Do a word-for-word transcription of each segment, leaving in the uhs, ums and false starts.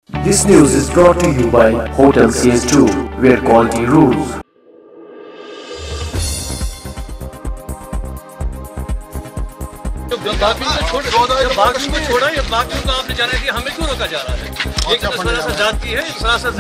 This news is brought to you by Hotel C S two, where quality rules. बाकी को छोड़ा ये बाकी को आपने जाने दिया, हमें क्यों रोका जा रहा है? ये सरासर जाती है, सरासर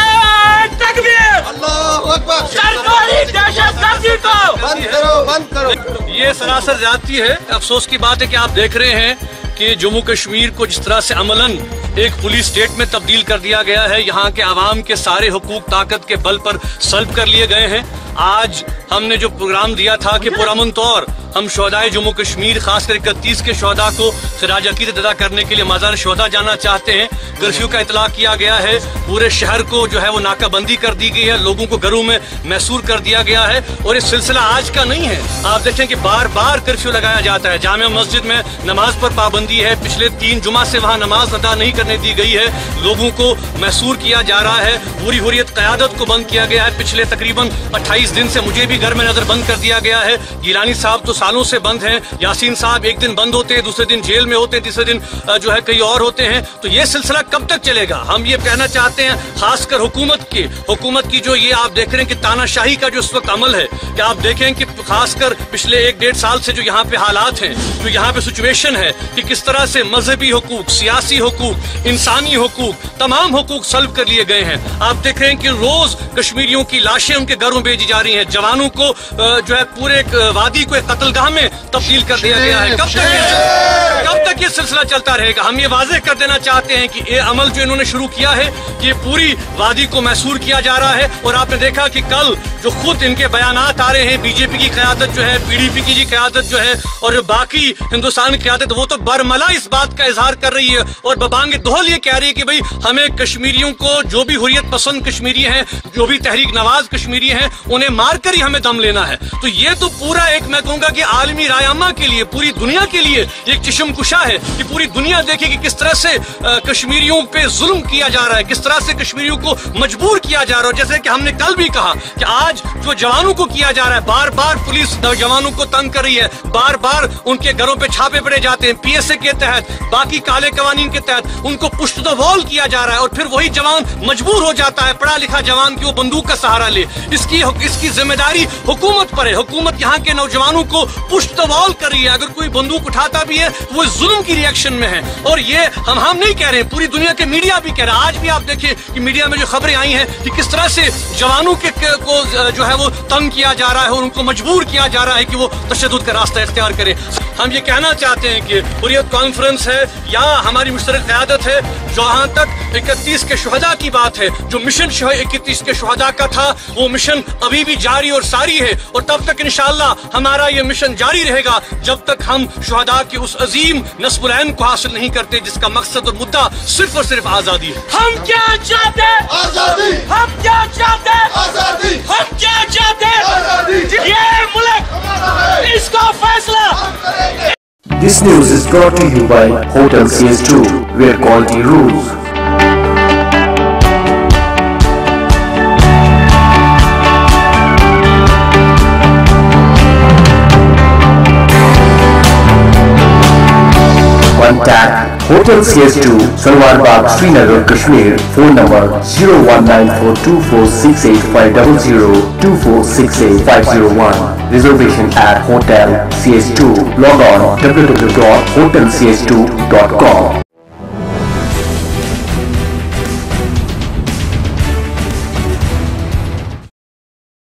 ये सरासर जाती है। अफसोस की बात है कि आप देख रहे हैं कि जम्मू कश्मीर को जिस तरह से अमलन एक पुलिस स्टेट में तब्दील कर दिया गया है, यहाँ के आवाम के सारे हुकूक ताकत के बल पर सल्ब कर लिए गए हैं। आज हमने जो प्रोग्राम दिया था कि पुरअमन तौर हम शोहदाए जम्मू कश्मीर खासकर इकतीस के शोहदा को खिराज अकीदत अदा करने के लिए मज़ार शोहदा जाना चाहते हैं। कर्फ्यू का इतला किया गया है, पूरे शहर को जो है वो नाकाबंदी कर दी गई है, लोगों को घरों में मैसूर कर दिया गया है। और ये सिलसिला आज का नहीं है, आप देखें कि बार बार कर्फ्यू लगाया जाता है। जामिया मस्जिद में नमाज पर पाबंदी है, पिछले तीन जुमा से वहाँ नमाज अदा नहीं करने दी गई है, लोगों को मैसूर किया जा रहा है, पूरी हुर्रियत क़यादत को बंद किया गया है। पिछले तकरीबन अट्ठाईस दिन से मुझे भी घर में नजर बंद कर दिया गया है। गिलानी साहब तो सालों से बंद हैं, यासीन साहब एक दिन बंद होते हैं, दूसरे दिन जेल में होते हैं, तीसरे दिन जो है कहीं और होते हैं। तो ये सिलसिला कब तक चलेगा? हम ये कहना चाहते हैं खासकर हुकूमत की हुकूमत की जो ये आप देख रहे हैं कि तानाशाही का जो इस वक्त अमल है, कि आप देखें कि खासकर पिछले एक डेढ़ साल से जो यहाँ पे हालात हैं, जो यहाँ पे सिचुएशन है कि किस तरह से मजहबी हुकूक, सियासी हुकूक, इंसानी हुकूक, तमाम हुकूक सल्ब कर लिए गए हैं। आप देख रहे हैं कि रोज कश्मीरियों की लाशें उनके घरों भेजी जा रही हैं, जवानों को जो है पूरे वादी को एक कत्लगाह में तब्दील कर दिया गया है। कब तक कब तक ये सिलसिला चलता रहेगा? हम ये वाज़ेह कर देना चाहते हैं कि ये अमल जो इन्होंने शुरू किया है, ये पूरी वादी को मैसूर किया जा रहा है। और आपने देखा कि कल जो खुद इनके बयानात आ रहे हैं, बीजेपी की क़यादत जो है, पीडीपी की जी क़यादत जो है और बाकी हिंदुस्तान की क़यादत, वो तो बरमला इस बात का इजहार कर रही है और बबांगे दोहल ये कह रही है कि भाई हमें कश्मीरियों को, जो भी हुर्रियत पसंद कश्मीरी हैं, जो भी तहरीक नवाज कश्मीरी हैं, उन्हें मार कर ही हमें दम लेना है। तो ये तो पूरा एक, मैं कहूँगा कि आलमी रायमा के लिए, पूरी दुनिया के लिए एक चश्म कुशा है कि पूरी दुनिया देखे कि किस तरह से कश्मीरियों पे जुल्म किया जा रहा है, किस तरह से कश्मीरियों को मजबूर किया जा रहा है। जैसे कि हमने कल भी कहा कि आज जो जवानों को किया जा रहा है, बार बार पुलिस जवानों को तंग कर रही है, बार बार उनके घरों पे छापे पड़े जाते हैं, पीएसए के तहत, बाकी काले कवानीन के तहत उनको पुश द वॉल किया जा रहा है। और फिर वही जवान मजबूर हो जाता है, पढ़ा लिखा जवान की वो बंदूक का सहारा ले। इसकी इसकी जिम्मेदारी हुकूमत पर है। हुकूमत यहाँ के नौजवानों को पुश द वॉल कर रही है। अगर कोई बंदूक उठाता भी है वो जुल्म की रिएक्शन में है। और ये हम हम नहीं कह रहे हैं, पूरी दुनिया के मीडिया भी कह रहा है। आज भी आप देखिए कि मीडिया में जो खबरें आई हैं कि किस तरह से जवानों के को जो है वो तंग किया जा रहा है और उनको मजबूर किया जा रहा है कि वो तशद्दुद का रास्ता इख्तियार करें। हम ये कहना चाहते हैं कि हुर्रियत कॉन्फ्रेंस है या हमारी मुश्तरक क़यादत है, जहाँ तक इकतीस के शुहदा की बात है, जो मिशन इकतीस के शुहदा का था वो मिशन अभी भी जारी और सारी है। और तब तक इंशाअल्लाह हमारा ये मिशन जारी रहेगा जब तक हम शुहदा की उस अजीम नस्बुल ऐन को हासिल नहीं करते जिसका मकसद और मुद्दा सिर्फ और सिर्फ आजादी है। हम क्या चाहते हैं? आजादी। हम क्या चाहते हैं? आजादी। हम क्या चाहते हैं? आजादी। ये मुल्क, इसका फैसला। This news is brought to you by Hotel C S two, where quality rules. Contact Hotel C S two, Salwar Bagh, Srinagar, Kashmir. Phone number zero one nine four two four six eight five zero zero two four six eight five zero one. Reservation at Hotel C S two. Log on w w w dot hotel c s two dot com.